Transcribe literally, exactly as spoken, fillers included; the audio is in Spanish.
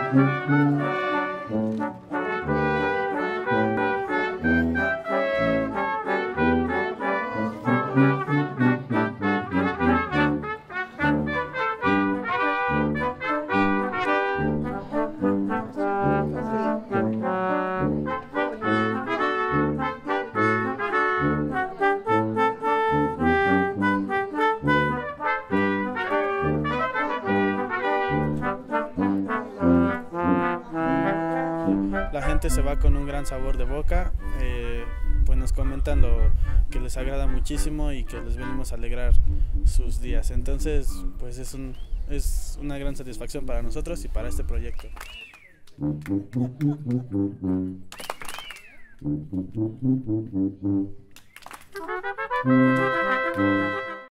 La gente se va con un gran sabor de boca, eh, pues nos comentan lo que les agrada muchísimo y que les venimos a alegrar sus días. Entonces, pues es, un, es una gran satisfacción para nosotros y para este proyecto.